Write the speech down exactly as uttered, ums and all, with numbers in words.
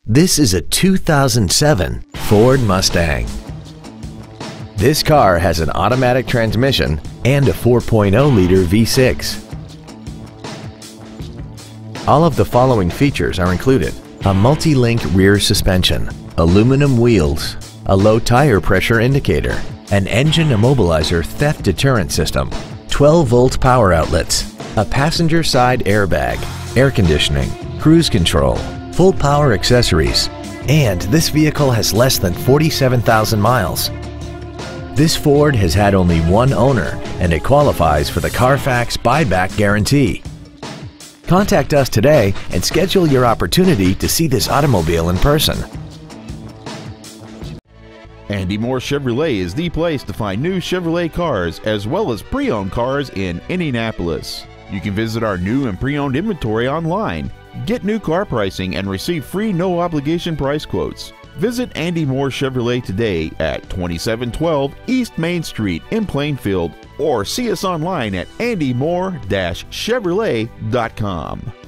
This is a two thousand seven Ford Mustang. This car has an automatic transmission and a four point oh liter V six. All of the following features are included: a multi-link rear suspension, aluminum wheels, a low tire pressure indicator, an engine immobilizer theft deterrent system, twelve volt power outlets, a passenger side airbag, air conditioning, cruise control, full power accessories, and this vehicle has less than forty-seven thousand miles. This Ford has had only one owner and it qualifies for the Carfax buyback guarantee. Contact us today and schedule your opportunity to see this automobile in person. Andy Mohr Chevrolet is the place to find new Chevrolet cars as well as pre-owned cars in Indianapolis. You can visit our new and pre-owned inventory online, get new car pricing, and receive free no-obligation price quotes. Visit Andy Mohr Chevrolet today at twenty-seven twelve East Main Street in Plainfield, or see us online at andy mohr dash chevrolet dot com.